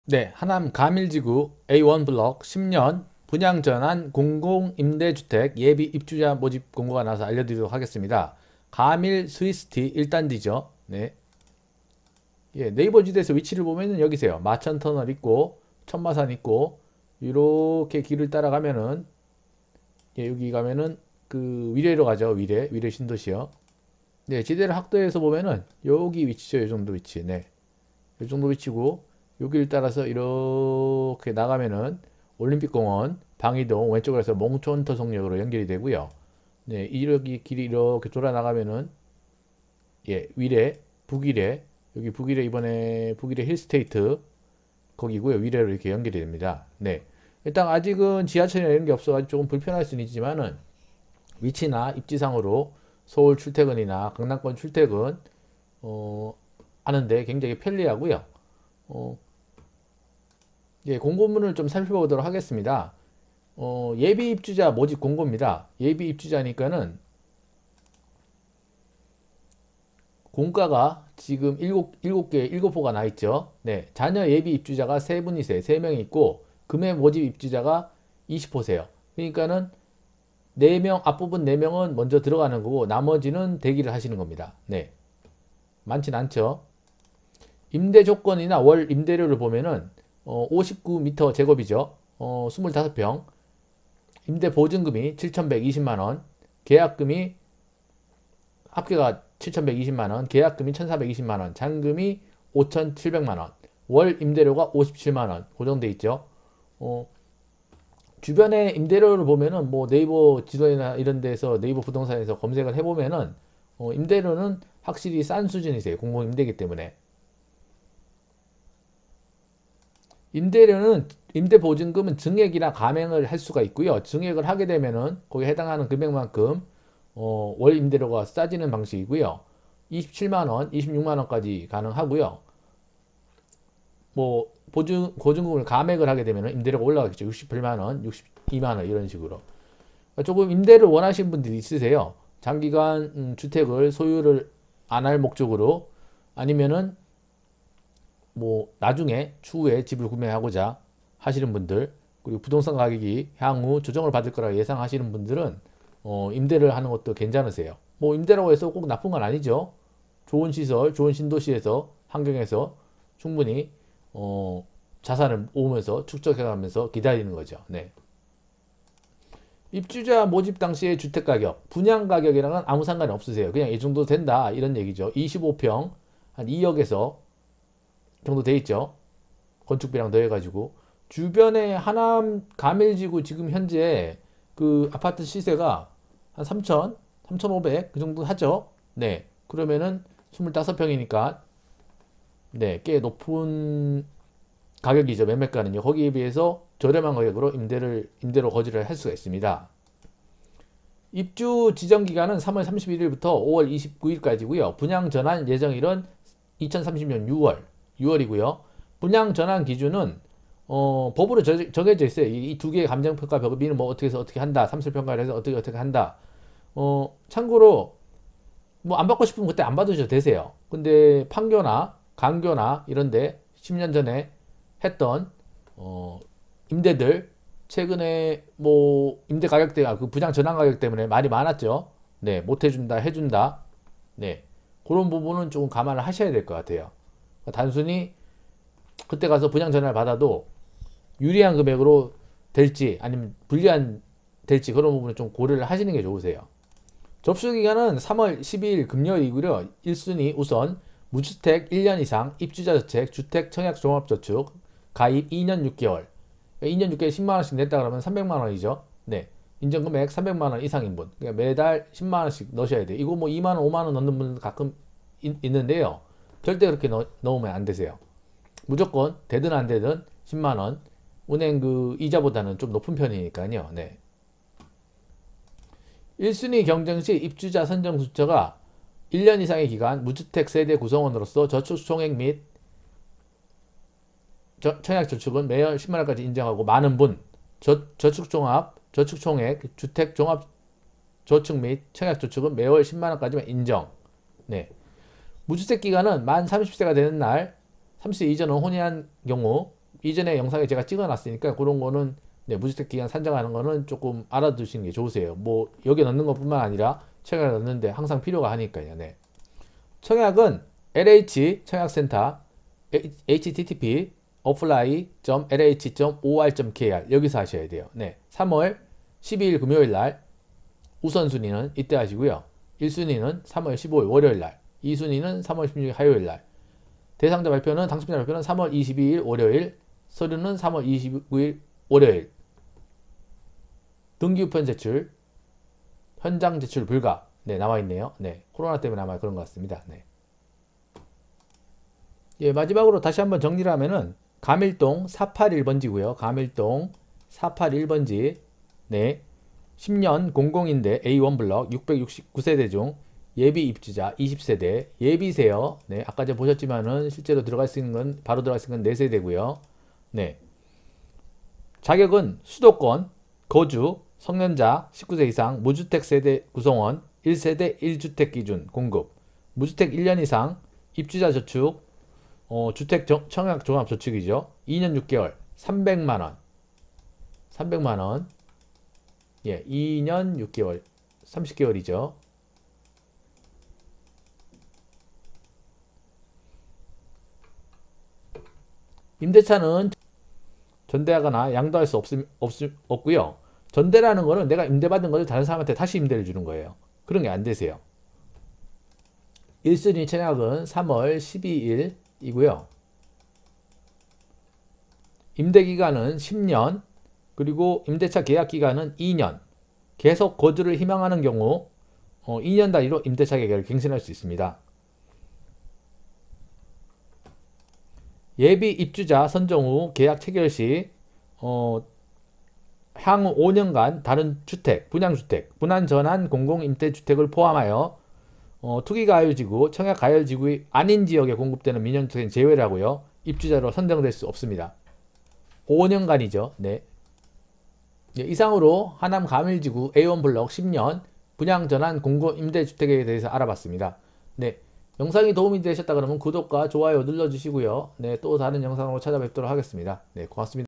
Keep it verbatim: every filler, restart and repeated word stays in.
네, 하남 가밀지구 에이 원 블록 십 년 분양전환 공공임대주택 예비 입주자 모집 공고가 나와서 알려드리도록 하겠습니다. 가밀 스위스티 일 단지죠. 네. 예, 네이버 지도에서 위치를 보면은 여기세요. 마천터널 있고 천마산 있고 이렇게 길을 따라가면은 예, 여기 가면은 그 위례로 가죠. 위례, 위례 신도시요. 네, 지대를 학도에서 보면은 여기 위치죠. 이 정도 위치. 네. 이 정도 위치고 여기를 따라서 이렇게 나가면은 올림픽공원, 방이동 왼쪽으로 해서 몽촌터속역으로 연결이 되고요. 네, 이렇게 길이 이렇게 돌아 나가면은 예, 위례, 북위례, 여기 북위례 이번에 북위례 힐스테이트 거기고요. 위례로 이렇게 연결이 됩니다. 네. 일단 아직은 지하철이나 이런 게 없어가지고 조금 불편할 수는 있지만은 위치나 입지상으로 서울 출퇴근이나 강남권 출퇴근 어, 하는데 굉장히 편리하고요. 어, 예, 공고문을 좀 살펴보도록 하겠습니다. 어, 예비 입주자 모집 공고입니다. 예비 입주자니까는 공가가 지금 일곱, 일곱 개, 일곱 호가 나 있죠. 네, 자녀 예비 입주자가 세 분이세요. 세 명이 있고, 금액 모집 입주자가 이십 호세요. 그러니까는 네 명, 앞부분 네 명은 먼저 들어가는 거고, 나머지는 대기를 하시는 겁니다. 네. 많진 않죠. 임대 조건이나 월 임대료를 보면은, 어, 오십구 미터 제곱이죠. 어, 이십오 평. 임대 보증금이 칠천백이십만 원. 계약금이 합계가 칠천백이십만 원, 계약금이 천사백이십만 원, 잔금이 오천칠백만 원, 월 임대료가 오십칠만 원 고정돼 있죠. 어, 주변에 임대료를 보면은 뭐 네이버 지도나 이런 데서 네이버 부동산에서 검색을 해보면은 어, 임대료는 확실히 싼 수준이세요. 공공임대이기 때문에. 임대료는 임대보증금은 증액이나 감액을 할 수가 있고요. 증액을 하게 되면은 거기에 해당하는 금액만큼 어, 월 임대료가 싸지는 방식이고요. 이십칠만 원, 이십육만 원까지 가능하고요. 뭐 보증 보증금을 감액을 하게 되면 임대료가 올라가겠죠. 육십팔만 원, 육십이만 원 이런 식으로. 그러니까 조금 임대를 원하시는 분들이 있으세요. 장기간 음, 주택을 소유를 안 할 목적으로 아니면은 뭐 나중에 추후에 집을 구매하고자 하시는 분들 그리고 부동산 가격이 향후 조정을 받을 거라 예상하시는 분들은 어, 임대를 하는 것도 괜찮으세요. 뭐 임대라고 해서 꼭 나쁜 건 아니죠. 좋은 시설, 좋은 신도시에서 환경에서 충분히 어, 자산을 모으면서 축적해가면서 기다리는 거죠. 네. 입주자 모집 당시의 주택 가격, 분양 가격이랑은 아무 상관이 없으세요. 그냥 이 정도 된다 이런 얘기죠. 이십오 평 한 이억에서 정도 돼 있죠. 건축비랑 더해가지고 주변에 하남 가밀지구 지금 현재 그 아파트 시세가 한 삼천, 삼천오백 그 정도 하죠. 네. 그러면은 이십오 평이니까 네, 꽤 높은 가격이죠. 매매가는요. 거기에 비해서 저렴한 가격으로 임대를 임대로 거주를 할 수가 있습니다. 입주 지정 기간은 삼월 삼십일일부터 오월 이십구일까지고요. 분양 전환 예정일은 이천삼십 년 유월, 유월이고요. 분양 전환 기준은 어, 법으로 저, 정해져 있어요. 이 두 개의 감정평가 법인은 뭐 어떻게 해서 어떻게 한다. 삼실평가를 해서 어떻게 어떻게 한다. 어, 참고로 뭐 안 받고 싶으면 그때 안 받으셔도 되세요. 근데 판교나 강교나 이런데 십 년 전에 했던 어, 임대들 최근에 뭐 임대 가격대 그 부장 전환 가격 때문에 말이 많았죠. 네, 못 해준다, 해준다. 네, 그런 부분은 조금 감안을 하셔야 될 것 같아요. 단순히 그때 가서 분양 전환을 받아도 유리한 금액으로 될지 아니면 불리한 될지 그런 부분을 좀 고려를 하시는 게 좋으세요. 접수 기간은 삼월 십이일 금요일이고요. 일 순위 우선 무주택 일 년 이상 입주자저택 주택 청약 종합저축 가입 이 년 육 개월 이 년 육 개월 십만 원씩 냈다 그러면 삼백만 원이죠. 네. 인정금액 삼백만 원 이상인 분. 그러니까 매달 십만 원씩 넣으셔야 돼요. 이거 뭐 이만 원, 오만 원 넣는 분들 가끔 있, 있는데요. 절대 그렇게 넣, 넣으면 안 되세요. 무조건 되든 안 되든 십만 원. 은행 그 이자보다는 좀 높은 편이니까요. 네. 일 순위 경쟁 시 입주자 선정 숫자가 일 년 이상의 기간 무주택 세대 구성원으로서 저축 총액 및 저, 청약 저축은 매월 십만 원까지 인정하고 많은 분 저, 저축 종합 저축 총액 주택 종합 저축 및 청약 저축은 매월 십만 원까지만 인정. 네. 무주택 기간은 만 삼십 세가 되는 날 삼십 세 이전은 혼인한 경우 이전에 영상에 제가 찍어 놨으니까 그런 거는 네, 무주택 기간 산정하는 거는 조금 알아두시는 게 좋으세요. 뭐 여기 넣는 것뿐만 아니라 청약 넣는데 항상 필요가 하니까요. 네. 청약은 엘에이치 청약센터 에이치티티피 apply.lh.or.kr 여기서 하셔야 돼요. 네. 삼월 십이일 금요일 날 우선순위는 이때 하시고요. 일 순위는 삼월 십오일 월요일 날, 이 순위는 삼월 십육일 화요일 날. 대상자 발표는 당첨자 발표는 삼월 이십이일 월요일, 서류는 삼월 이십구일 월요일. 등기 우편 제출, 현장 제출 불가. 네, 나와 있네요. 네. 코로나 때문에 아마 그런 것 같습니다. 네. 예, 마지막으로 다시 한번 정리를 하면은 가밀동 사팔일 번지고요. 가밀동 사팔일 번지. 네. 십 년 공공임대 에이 원 블럭 육백육십구 세대 중 예비 입주자 이십 세대, 예비세요. 네, 아까 전에 보셨지만은 실제로 들어갈 수 있는 건 바로 들어갈 수 있는 건 네 세대고요. 네. 자격은 수도권, 거주, 성년자, 십구 세 이상, 무주택 세대 구성원, 일 세대 일 주택 기준 공급, 무주택 일 년 이상, 입주자 저축, 어, 주택 정, 청약 종합 저축이죠. 이 년 육 개월, 삼백만 원. 삼백만 원. 예, 이 년 육 개월, 삼십 개월이죠. 임대차는 전대하거나 양도할 수 없, 없, 없고요. 전대라는 거는 내가 임대받은 것을 다른 사람한테 다시 임대를 주는 거예요. 그런 게 안 되세요. 일 순위 청약은 삼월 십이일이고요. 임대기간은 십 년, 그리고 임대차 계약기간은 이 년. 계속 거주를 희망하는 경우 어, 이 년 단위로 임대차 계약을 갱신할 수 있습니다. 예비 입주자 선정 후 계약 체결 시 어, 향후 오 년간 다른 주택, 분양주택, 분할전환 공공임대주택을 포함하여 어, 투기가열지구, 청약가열지구의 아닌 지역에 공급되는 민영주택은 제외를 하고요. 입주자로 선정될 수 없습니다. 오 년간이죠. 네. 예, 이상으로 하남 가밀지구 에이 원 블럭 십 년 분양전환 공공임대주택에 대해서 알아봤습니다. 네. 영상이 도움이 되셨다 그러면 구독과 좋아요 눌러주시고요. 네, 또 다른 영상으로 찾아뵙도록 하겠습니다. 네, 고맙습니다.